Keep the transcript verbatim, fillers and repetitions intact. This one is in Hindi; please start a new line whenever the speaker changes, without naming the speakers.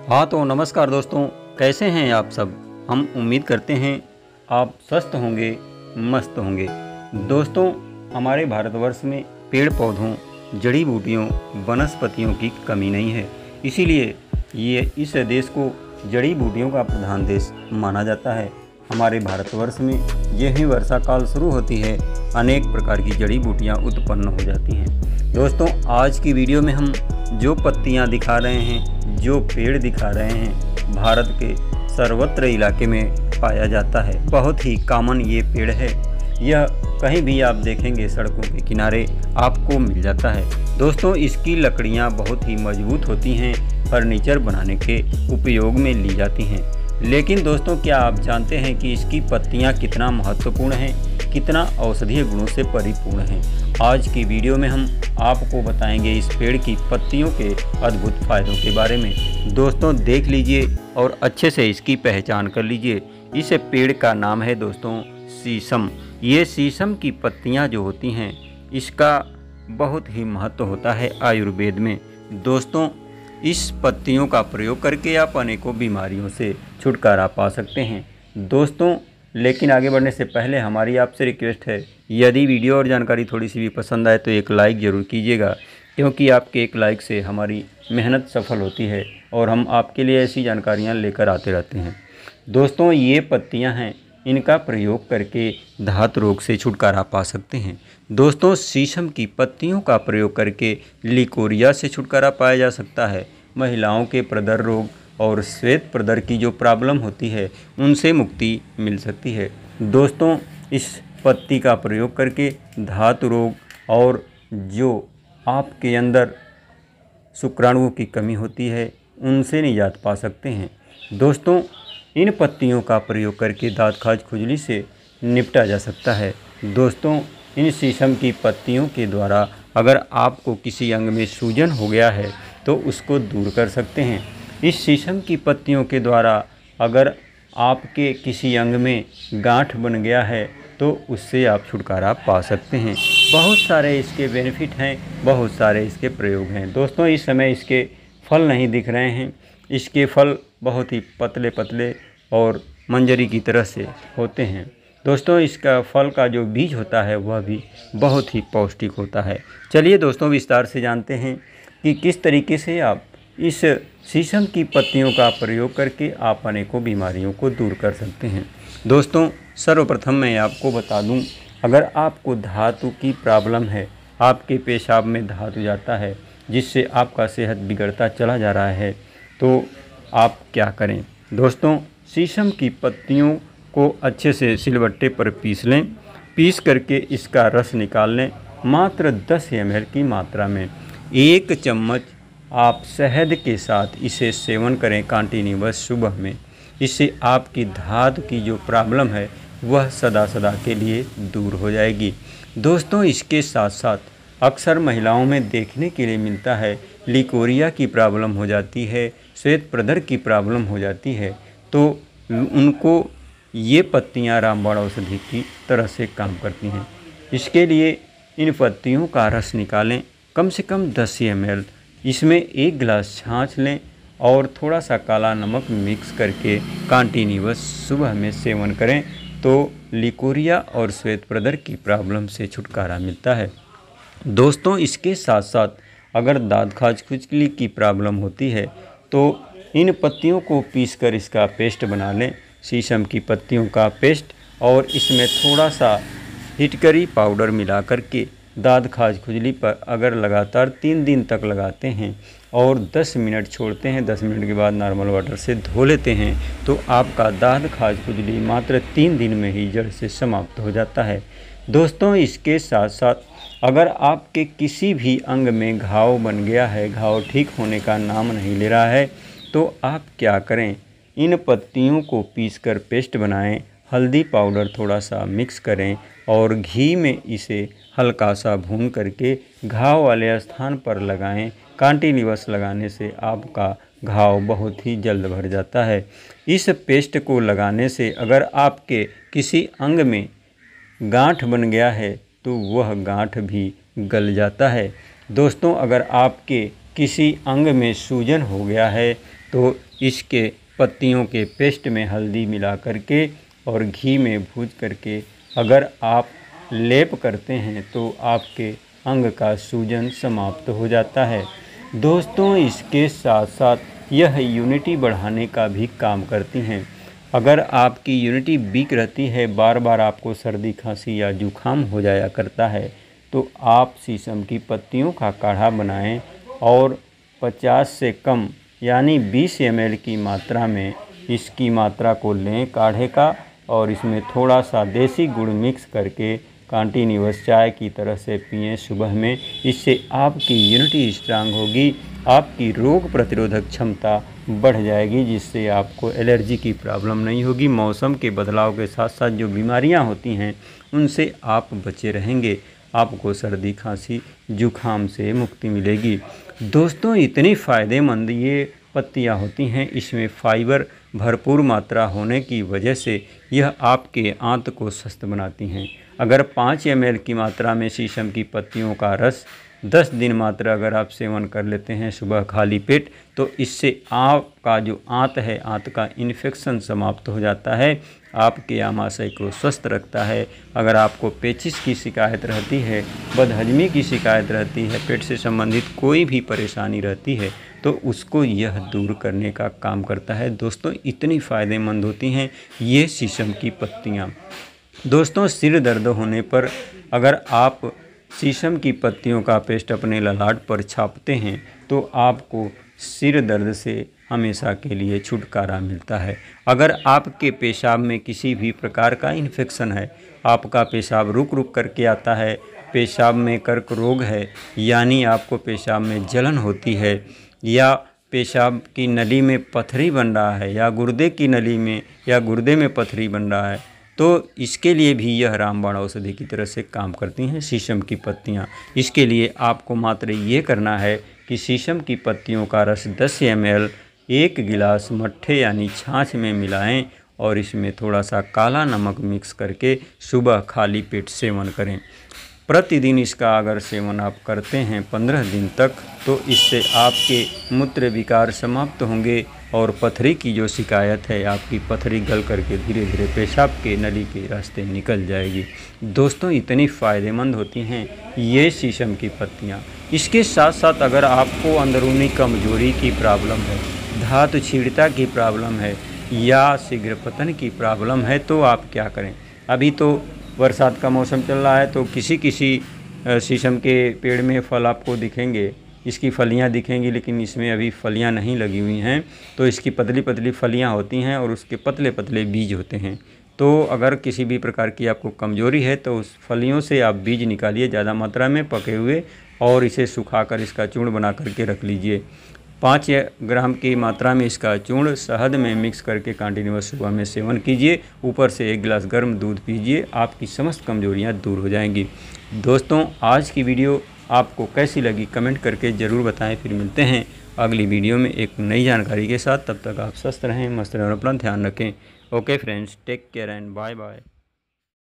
हाँ तो नमस्कार दोस्तों, कैसे हैं आप सब। हम उम्मीद करते हैं आप स्वस्थ होंगे, मस्त होंगे। दोस्तों, हमारे भारतवर्ष में पेड़ पौधों, जड़ी बूटियों, वनस्पतियों की कमी नहीं है। इसीलिए ये इस देश को जड़ी बूटियों का प्रधान देश माना जाता है। हमारे भारतवर्ष में यह ही वर्षा काल शुरू होती है, अनेक प्रकार की जड़ी बूटियाँ उत्पन्न हो जाती हैं। दोस्तों, आज की वीडियो में हम जो पत्तियाँ दिखा रहे हैं, जो पेड़ दिखा रहे हैं, भारत के सर्वत्र इलाके में पाया जाता है। बहुत ही कॉमन ये पेड़ है। यह कहीं भी आप देखेंगे सड़कों के किनारे आपको मिल जाता है। दोस्तों, इसकी लकड़ियाँ बहुत ही मजबूत होती हैं, फर्नीचर बनाने के उपयोग में ली जाती हैं। लेकिन दोस्तों, क्या आप जानते हैं कि इसकी पत्तियाँ कितना महत्वपूर्ण हैं, कितना औषधीय गुणों से परिपूर्ण हैं। आज की वीडियो में हम आपको बताएंगे इस पेड़ की पत्तियों के अद्भुत फायदों के बारे में। दोस्तों, देख लीजिए और अच्छे से इसकी पहचान कर लीजिए। इस पेड़ का नाम है दोस्तों शीशम। ये शीशम की पत्तियां जो होती हैं, इसका बहुत ही महत्व होता है आयुर्वेद में। दोस्तों, इस पत्तियों का प्रयोग करके आप अनेकों बीमारियों से छुटकारा पा सकते हैं। दोस्तों, लेकिन आगे बढ़ने से पहले हमारी आपसे रिक्वेस्ट है, यदि वीडियो और जानकारी थोड़ी सी भी पसंद आए तो एक लाइक ज़रूर कीजिएगा, क्योंकि आपके एक लाइक से हमारी मेहनत सफल होती है और हम आपके लिए ऐसी जानकारियाँ लेकर आते रहते हैं। दोस्तों, ये पत्तियाँ हैं, इनका प्रयोग करके धात रोग से छुटकारा पा सकते हैं। दोस्तों, शीशम की पत्तियों का प्रयोग करके लिकोरिया से छुटकारा पाया जा सकता है। महिलाओं के प्रदर रोग और श्वेत प्रदर की जो प्रॉब्लम होती है, उनसे मुक्ति मिल सकती है। दोस्तों, इस पत्ती का प्रयोग करके धातु रोग और जो आपके अंदर शुक्राणुओं की कमी होती है, उनसे निजात पा सकते हैं। दोस्तों, इन पत्तियों का प्रयोग करके दांत खाज खुजली से निपटा जा सकता है। दोस्तों, इन शीशम की पत्तियों के द्वारा अगर आपको किसी अंग में सूजन हो गया है तो उसको दूर कर सकते हैं। इस शीशम की पत्तियों के द्वारा अगर आपके किसी अंग में गांठ बन गया है तो उससे आप छुटकारा पा सकते हैं। बहुत सारे इसके बेनिफिट हैं, बहुत सारे इसके प्रयोग हैं। दोस्तों, इस समय इसके फल नहीं दिख रहे हैं। इसके फल बहुत ही पतले पतले और मंजरी की तरह से होते हैं। दोस्तों, इसका फल का जो बीज होता है वह भी बहुत ही पौष्टिक होता है। चलिए दोस्तों, विस्तार से जानते हैं कि किस तरीके से आप इस शीशम की पत्तियों का प्रयोग करके आप अनेकों बीमारियों को दूर कर सकते हैं। दोस्तों, सर्वप्रथम मैं आपको बता दूं, अगर आपको धातु की प्रॉब्लम है, आपके पेशाब में धातु जाता है जिससे आपका सेहत बिगड़ता चला जा रहा है, तो आप क्या करें। दोस्तों, शीशम की पत्तियों को अच्छे से सिलबट्टे पर पीस लें। पीस करके इसका रस निकाल लें। मात्र दस एम एल की मात्रा में एक चम्मच आप शहद के साथ इसे सेवन करें कंटिन्यूअस सुबह में। इससे आपकी धातु की जो प्रॉब्लम है वह सदा सदा के लिए दूर हो जाएगी। दोस्तों, इसके साथ साथ अक्सर महिलाओं में देखने के लिए मिलता है, लिकोरिया की प्रॉब्लम हो जाती है, श्वेत प्रदर की प्रॉब्लम हो जाती है, तो उनको ये पत्तियाँ रामबाण औषधि की तरह से काम करती हैं। इसके लिए इन पत्तियों का रस निकालें, कम से कम दस एम एल। इसमें एक गिलास छाछ लें और थोड़ा सा काला नमक मिक्स करके कंटिन्यूअस सुबह में सेवन करें तो लिकोरिया और श्वेत प्रदर की प्रॉब्लम से छुटकारा मिलता है। दोस्तों, इसके साथ साथ अगर दांत खाज खुजली की प्रॉब्लम होती है तो इन पत्तियों को पीसकर इसका पेस्ट बना लें, शीशम की पत्तियों का पेस्ट, और इसमें थोड़ा सा हिटकरी पाउडर मिला करके दांत खाज खुजली पर अगर लगातार तीन दिन तक लगाते हैं और दस मिनट छोड़ते हैं, दस मिनट के बाद नॉर्मल वाटर से धो लेते हैं, तो आपका दांत खाज खुजली मात्र तीन दिन में ही जड़ से समाप्त हो जाता है। दोस्तों, इसके साथ साथ अगर आपके किसी भी अंग में घाव बन गया है, घाव ठीक होने का नाम नहीं ले रहा है, तो आप क्या करें, इन पत्तियों को पीसकर पेस्ट बनाएं, हल्दी पाउडर थोड़ा सा मिक्स करें और घी में इसे हल्का सा भून करके घाव वाले स्थान पर लगाएं। कंटिन्यूअस लगाने से आपका घाव बहुत ही जल्द भर जाता है। इस पेस्ट को लगाने से अगर आपके किसी अंग में गांठ बन गया है तो वह गांठ भी गल जाता है। दोस्तों, अगर आपके किसी अंग में सूजन हो गया है तो इसके पत्तियों के पेस्ट में हल्दी मिला करके और घी में भूज करके अगर आप लेप करते हैं तो आपके अंग का सूजन समाप्त हो जाता है। दोस्तों, इसके साथ साथ यह यूनिटी बढ़ाने का भी काम करती हैं। अगर आपकी यूनिटी वीक रहती है, बार बार आपको सर्दी खांसी या जुखाम हो जाया करता है, तो आप शीशम की पत्तियों का काढ़ा बनाएं और पचास से कम यानी बीस एम एल की मात्रा में इसकी मात्रा को लें काढ़े का, और इसमें थोड़ा सा देसी गुड़ मिक्स करके कंटिन्यूअस चाय की तरह से पिएं सुबह में। इससे आपकी यूनिटी स्ट्रांग होगी, आपकी रोग प्रतिरोधक क्षमता बढ़ जाएगी, जिससे आपको एलर्जी की प्रॉब्लम नहीं होगी। मौसम के बदलाव के साथ साथ जो बीमारियां होती हैं उनसे आप बचे रहेंगे, आपको सर्दी खांसी जुखाम से मुक्ति मिलेगी। दोस्तों, इतनी फ़ायदेमंद ये पत्तियां होती हैं, इसमें फाइबर भरपूर मात्रा होने की वजह से यह आपके आंत को स्वस्थ बनाती हैं। अगर पाँच एम एल की मात्रा में शीशम की पत्तियों का रस दस दिन मात्र अगर आप सेवन कर लेते हैं सुबह खाली पेट, तो इससे आपका जो आंत है, आंत का इन्फेक्शन समाप्त हो जाता है, आपके आमाशय को स्वस्थ रखता है। अगर आपको पेचिश की शिकायत रहती है, बदहजमी की शिकायत रहती है, पेट से संबंधित कोई भी परेशानी रहती है, तो उसको यह दूर करने का काम करता है। दोस्तों, इतनी फ़ायदेमंद होती हैं ये शीशम की पत्तियाँ। दोस्तों, सिर दर्द होने पर अगर आप शीशम की पत्तियों का पेस्ट अपने ललाट पर छापते हैं तो आपको सिर दर्द से हमेशा के लिए छुटकारा मिलता है। अगर आपके पेशाब में किसी भी प्रकार का इन्फेक्शन है, आपका पेशाब रुक रुक करके आता है, पेशाब में कर्क रोग है, यानी आपको पेशाब में जलन होती है, या पेशाब की नली में पथरी बन रहा है, या गुर्दे की नली में या गुर्दे में पथरी बन रहा है, तो इसके लिए भी यह रामबाण औषधि की तरह से काम करती हैं शीशम की पत्तियां। इसके लिए आपको मात्र ये करना है कि शीशम की पत्तियों का रस दस एम एल एक गिलास मट्ठे यानी छाछ में मिलाएं और इसमें थोड़ा सा काला नमक मिक्स करके सुबह खाली पेट सेवन करें। प्रतिदिन इसका अगर सेवन आप करते हैं पंद्रह दिन तक, तो इससे आपके मूत्र विकार समाप्त होंगे और पथरी की जो शिकायत है, आपकी पथरी गल करके धीरे धीरे पेशाब के नली के रास्ते निकल जाएगी। दोस्तों, इतनी फ़ायदेमंद होती हैं ये शीशम की पत्तियाँ। इसके साथ साथ अगर आपको अंदरूनी कमजोरी की प्रॉब्लम है, धातु छीड़ता की प्रॉब्लम है या शीघ्र पतन की प्रॉब्लम है, तो आप क्या करें। अभी तो बरसात का मौसम चल रहा है, तो किसी किसी शीशम के पेड़ में फल आपको दिखेंगे, इसकी फलियां दिखेंगी, लेकिन इसमें अभी फलियां नहीं लगी हुई हैं। तो इसकी पतली पतली फलियां होती हैं और उसके पतले पतले बीज होते हैं। तो अगर किसी भी प्रकार की आपको कमजोरी है तो उस फलियों से आप बीज निकालिए ज़्यादा मात्रा में पके हुए, और इसे सुखाकर इसका चूर्ण बना करके रख लीजिए। पाँच ग्राम की मात्रा में इसका चूर्ण शहद में मिक्स करके कंटिन्यूअस सुबह में सेवन कीजिए। ऊपर से एक गिलास गर्म दूध पीजिए, आपकी समस्त कमजोरियां दूर हो जाएंगी। दोस्तों, आज की वीडियो आपको कैसी लगी कमेंट करके ज़रूर बताएं। फिर मिलते हैं अगली वीडियो में एक नई जानकारी के साथ। तब तक आप स्वस्थ रहें, मस्त रहें और अपना ध्यान रखें। Okay friends, take care and bye bye.